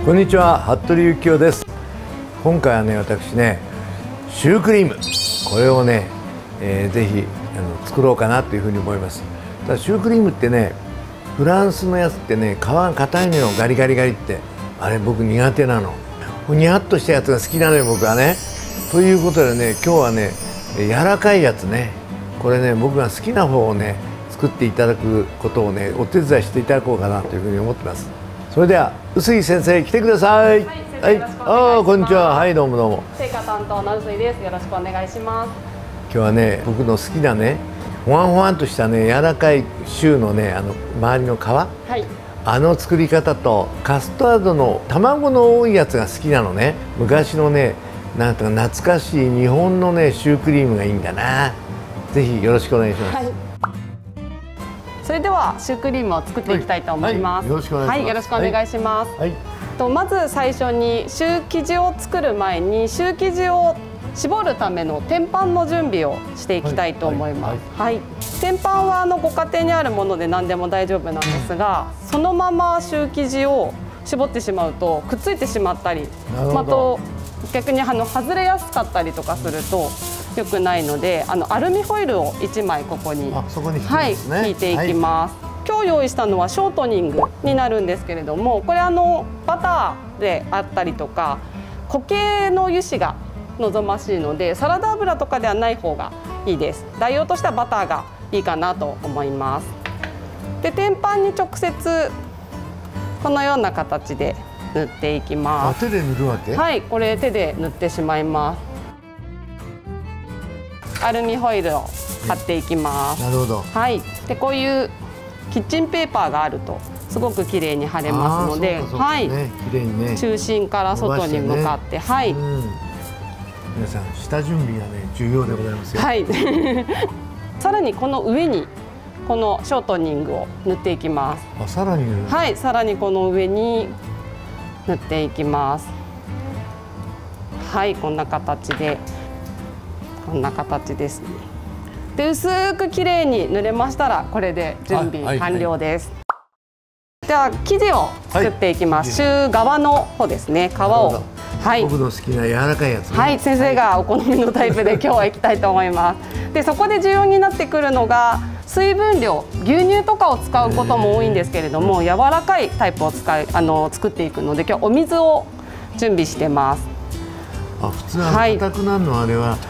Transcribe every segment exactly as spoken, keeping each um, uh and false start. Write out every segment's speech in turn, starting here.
こんにちは、服部幸男です。今回はね、私ね、シュークリーム、これをね、えー、ぜひあの作ろうかなというふうに思います。ただシュークリームってね、フランスのやつってね、皮が硬いのよ、ガリガリガリって。あれ僕苦手なの。にやっとしたやつが好きなのよ、僕はね。ということでね、今日はね、柔らかいやつね、これね、僕が好きな方をね、作っていただくことをね、お手伝いしていただこうかなというふうに思ってます。それでは臼井先生来てください。 はい、あああ、こんにちは。はい、どうもどうも。 製菓担当の臼井です。よろしくお願いします。 今日はね、僕の好きなね、ほわんほわんとしたね、柔らかいシューのね、あの周りの皮、はい、あの作り方とカスタードの卵の多いやつが好きなのね。昔のね、なんとか懐かしい日本のね、シュークリームがいいんだな。ぜひよろしくお願いします。はい、 それではシュークリームを作っていきたいと思います。 よろしくお願いします。はい、 よろしくお願いします。 はい、 とまず最初にシュー生地を作る前にシュー生地を絞るための天板の準備をしていきたいと思います。はい、はいはい、天板はあのご家庭にあるもので何でも大丈夫なんですが、そのままシュー生地を絞ってしまうとくっついてしまったり、また逆にあの外れやすかったりとかすると良くないので、あのアルミホイルをいちまいここに、 あ、そこに引きはい、引いていきます。はい、今日用意したのはショートニングになるんですけれども、これあのバターであったりとか固形の油脂が望ましいので、サラダ油とかではない方がいいです。代用としてはバターがいいかなと思います。で、天板に直接このような形で塗っていきます。 手で塗るわけ？ はい、これ手で塗ってしまいます。アルミホイルを貼っていきます。 なるほど。はい。 で、こういうキッチンペーパーがあるとすごく綺麗に貼れますので、はい、 綺麗にね、 中心から外に向かって、はい。 皆さん下準備がね重要でございますよ。 はい。さらにこの上にこのショートニングを塗っていきます。 あ、さらに塗る。 はい、さらにこの上に塗っていきます。はい、こんな形で、こんな形ですね。で、薄く綺麗に塗れましたらこれで準備完了です。では生地を作っていきます。シュー側の方ですね。皮を。はい。 僕の好きな柔らかいやつ、ね。 はい、先生がお好みのタイプで今日は行きたいと思います。で、そこで重要になってくるのが水分量、牛乳とかを使うことも多いんですけれども、柔らかいタイプを使いあの作っていくので、今日お水を準備してます。 あ、普通は硬くなるのはあれは、はい、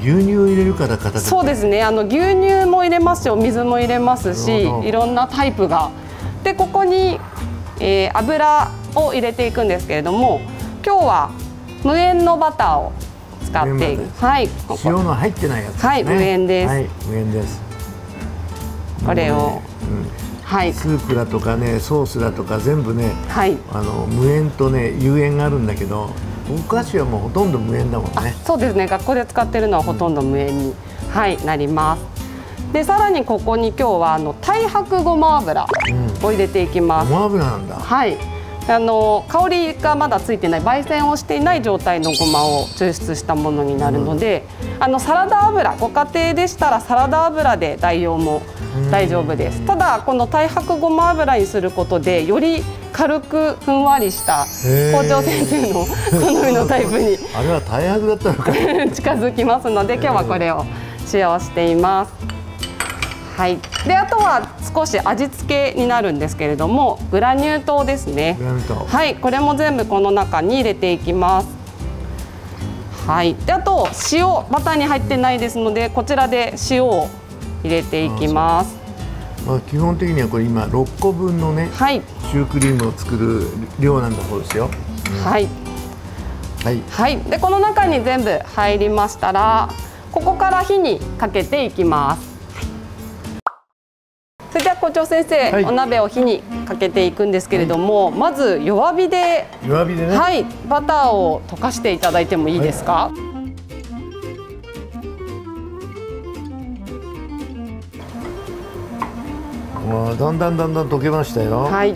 牛乳を入れるから硬く。 そうですね。あの牛乳も入れますし、お水も入れますし、いろんなタイプが。で、ここに、えー、油を入れていくんですけれども、今日は無塩のバターを使っていく。はい。 塩の入ってないやつですね。 はい、無塩です。 はい、無塩です。 これを、ね、うん、 はい。スープだとかね、ソースだとか全部ね、はい、あの無塩とね有塩があるんだけど、お菓子はもうほとんど無塩だもんね。 そうですね。学校で使ってるのはほとんど無塩に、うん、はいなります。で、さらにここに今日はあの太白ごま油を入れていきます。 ごま油なんだ。 はい。あの香りがまだついてない、焙煎をしていない状態のごまを抽出したものになるので、うん、あのサラダ油、ご家庭でしたらサラダ油で代用も大丈夫です。ただこの太白ごま油にすることでより軽くふんわりした校長先生の好みのタイプにあれは太白だったのか近づきますので、今日はこれを使用しています。はい、であとは少し味付けになるんですけれども、グラニュー糖ですね。はい、これも全部この中に入れていきます。はい、であと塩、バターに入ってないですので、こちらで塩を入れていきます。 まあ基本的にはこれ今ろっこぶんのね、はい、シュークリームを作る量なんだそうですよ。うん、はい、はい、 はい、でこの中に全部入りましたら、ここから火にかけていきます。それでは校長先生、はい、お鍋を火にかけていくんですけれども、はい、まず弱火で、 弱火でね、 はい、バターを溶かしていただいてもいいですか？はい、 わあ、だんだんだんだん溶けましたよ。 はい。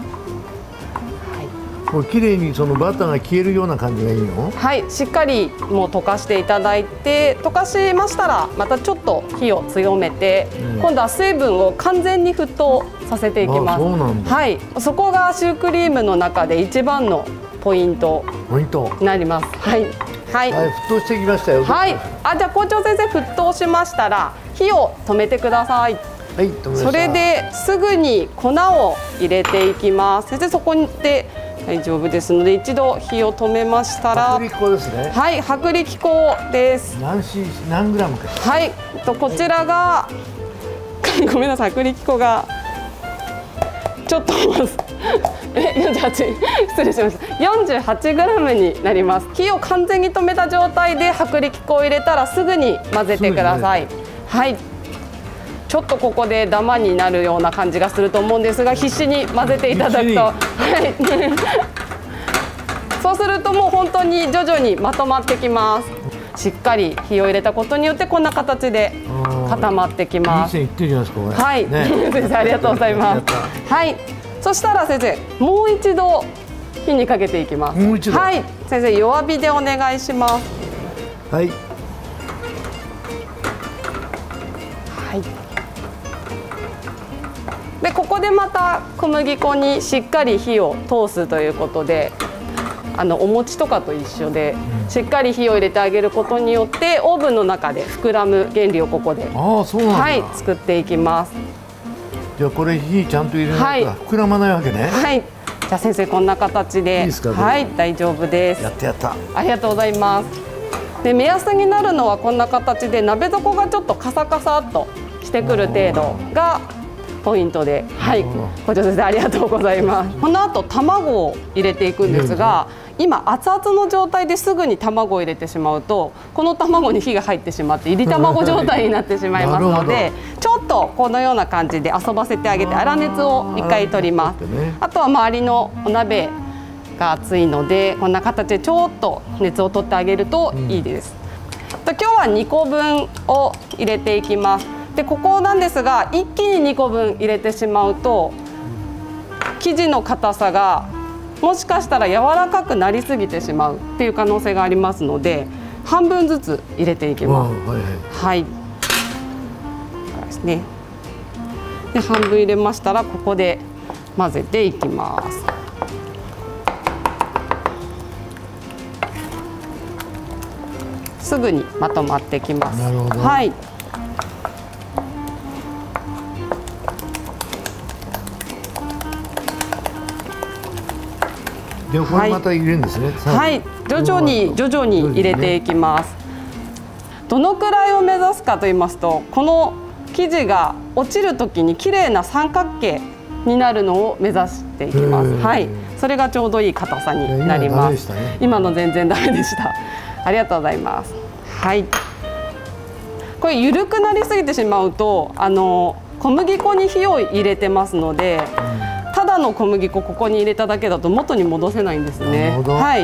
これ綺麗にそのバターが消えるような感じがいいの？ はい、しっかりもう溶かしていただいて、溶かしましたらまたちょっと火を強めて、うん、今度は水分を完全に沸騰させていきます。 そうなんだ。 はい、そこがシュークリームの中で一番のポイントポイントになります。はいはい、 はい、沸騰してきましたよ。 はい、あ、じゃあ校長先生沸騰しましたら火を止めてください。 はい、止めました。 それですぐに粉を入れていきます。先生そこで大丈夫ですので一度火を止めましたら、 薄力粉ですね。 はい、薄力粉です。 何シ何グラムか。 はい、とこちらがごめんなさい、薄力粉がちょっとえよんじゅうはち失礼しました。よんじゅうはちグラムになります。火を完全に止めた状態で薄力粉を入れたらすぐに混ぜてください。はい。ちょっとここでダマになるような感じがすると思うんですが、必死に混ぜていただくと、はい、そうするともう本当に徐々にまとまってきます。しっかり火を入れたことによってこんな形で固まってきます。 いい線いってるじゃないですか、これ。 はい、ね、先生ありがとうございます。はい、そしたら先生もう一度火にかけていきます。 もう一度。 はい、先生弱火でお願いします。 はい。 はい。でここでまた小麦粉にしっかり火を通すということで、あのお餅とかと一緒で、うん、しっかり火を入れてあげることによってオーブンの中で膨らむ原理をここで、 ああ、そうなんだ。 はい、作っていきます。 じゃあこれ火ちゃんと入れないと膨らまないわけね。 はい。じゃあ先生こんな形で、いいですか？はい、大丈夫です。 やったやった。 ありがとうございます。で目安になるのはこんな形で鍋底がちょっとカサカサっとしてくる程度がポイントで、はい、校長先生ありがとうございます。この後卵を入れていくんですが、今熱々の状態ですぐに卵を入れてしまうとこの卵に火が入ってしまって入り卵状態になってしまいますので、ちょっとこのような感じで遊ばせてあげて粗熱をいっかい取ります。あとは周りのお鍋が熱いのでこんな形でちょっと熱を取ってあげるといいです。うん、と今日はにこぶんを入れていきます。でここなんですが一気ににこぶん入れてしまうと生地の硬さがもしかしたら柔らかくなりすぎてしまうっていう可能性がありますので半分ずつ入れていきます。はい、はい、ですね。で半分入れましたらここで混ぜていきます。すぐにまとまってきます。 なるほど。 はい。 でこれまた入れるんですね。 はい、徐々に徐々に入れていきます。どのくらいを目指すかと言いますと、この生地が落ちるときに綺麗な三角形になるのを目指していきます。はい、それがちょうどいい硬さになります。今の全然ダメでした。ありがとうございます。はい。これ緩くなりすぎてしまうと、あの小麦粉に火を入れてますので。ただの小麦粉ここに入れただけだと元に戻せないんですね。はい。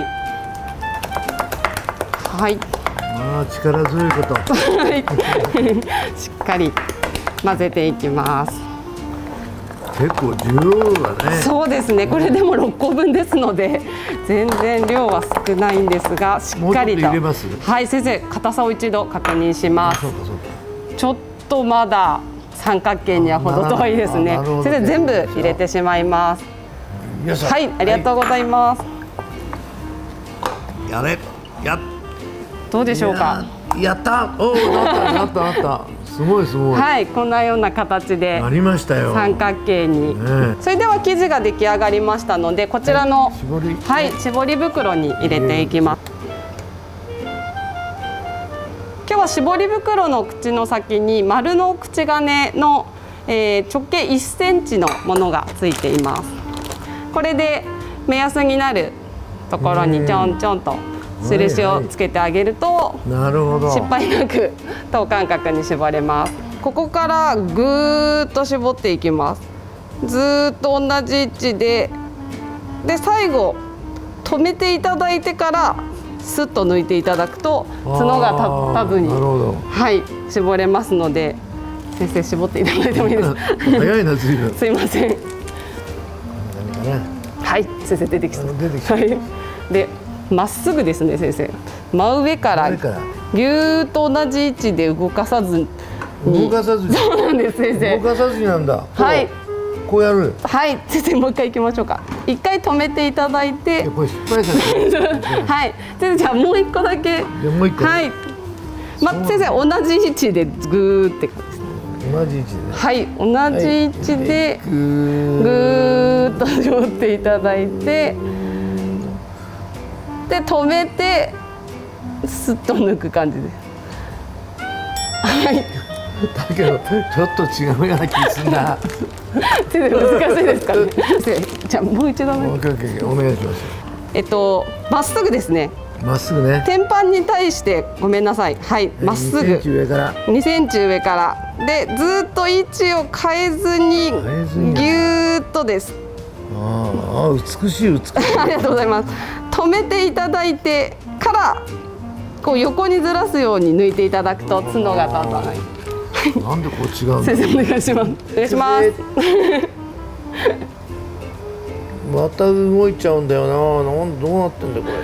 はい。 まあ力強いこと。 はい。しっかり混ぜていきます。 結構重量だね。 そうですね。これでもろっこぶんですので全然量は少ないんですがしっかりと。 入れます。 はい、先生硬さを一度確認します。そうかそうか。ちょっとまだ。三角形には程遠いですね。先生全部入れてしまいます。はい、ありがとうございます。 やれ、や。 どうでしょうか。 やった。おお、なったなったなった。すごいすごい。 はい、こんなような形で。 ありましたよ。 三角形に。それでは生地が出来上がりましたので、こちらの。はい、絞り袋に入れていきます。今日は絞り袋の口の先に丸の口金の、えー、直径いっセンチのものがついています。これで目安になるところにちょんちょんと印をつけてあげると、 なるほど、 失敗なく等間隔に絞れます。ここからぐーっと絞っていきます。ずーっと同じ位置で、で最後止めていただいてからスッと抜いていただくと角が立たずに、はい、絞れますので、先生絞っていただいてもいいですか。 早いな、随分。 すいません。はい、先生出てきた。出てきた。はい。で、まっすぐですね、先生。真上からぎゅーっと同じ位置で動かさずに。 動かさずに。 そうなんです、先生。 動かさずになんだ。 はい。 こうやる。 はい、先生もう一回行きましょうか。一回止めていただいて、 これ失敗したね。 はい、先生じゃあもう一個だけ。 もう一個。 はい。ま先生同じ位置でグーって感じですね。 同じ位置でね。 はい、同じ位置でぐーっと絞っていただいて、で止めてスッと抜く感じです。はい。 だけどちょっと違うような気がするな。 先生難しいですかね。先生じゃあもう一度ね。 オッケーオッケーお願いします。 えっとまっすぐですね。 まっすぐね。 天板に対してごめんなさい。はい、まっすぐ。 にセンチ上から。 にセンチ上からでずっと位置を変えずにぎゅーっとです。 ああ美しい美しい。 ありがとうございます。止めていただいてからこう横にずらすように抜いていただくと角が立たない。 なんでこう違うんだ。 先生お願いします。お願いします。 また動いちゃうんだよな。なんどうなってんだこれ。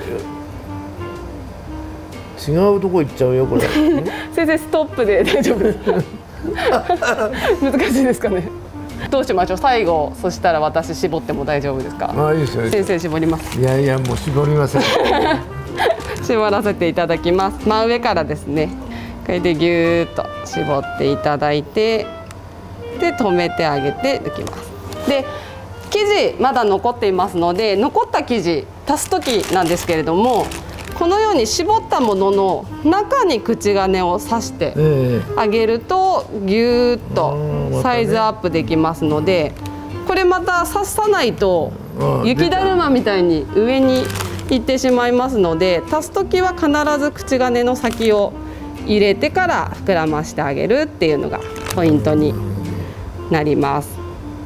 違うとこ行っちゃうよこれ。 先生ストップで大丈夫ですか。難しいですかね。どうしましょう。最後そしたら私絞っても大丈夫ですか。 ああいいですよ。 先生絞ります。 いやいやもう絞りません。 絞らせていただきます。真上からですね。これでぎゅーっと絞っていただいて、で止めてあげて抜きます。で生地まだ残っていますので、残った生地足す時なんですけれども、このように絞ったものの中に口金を刺してあげるとぎゅーっとサイズアップできますので、これまた刺さないと雪だるまみたいに上にいってしまいますので、足す時は必ず口金の先を入れてから膨らましてあげるっていうのがポイントになります。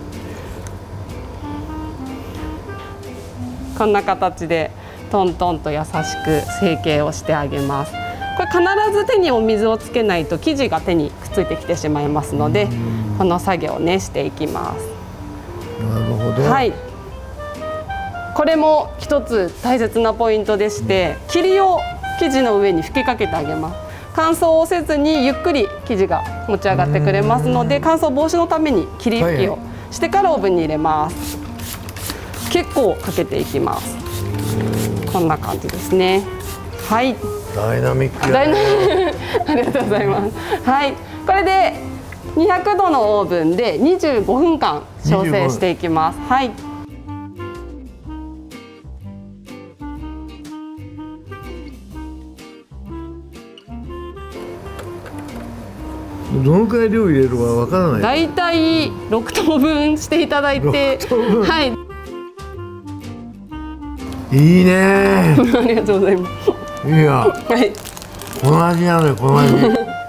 こんな形でトントンと優しく成形をしてあげます。これ必ず手にお水をつけないと生地が手にくっついてきてしまいますので、この作業をねしていきます。 なるほど。 はい。これも一つ大切なポイントでして、霧を生地の上に吹きかけてあげます。乾燥をせずにゆっくり生地が持ち上がってくれますので、乾燥防止のために霧吹きをしてからオーブンに入れます。結構かけていきます。こんな感じですね。はい。 ダイナミックやね。 ありがとうございます。はい。これでにひゃくどのオーブンでにじゅうごふんかん焼成していきます。はい。 どのくらい量入れるかわからない。 だいたいろくとうぶんしていただいて、はい。 いいね。 ありがとうございます。 いや、 はい。 この味なのよ、この味。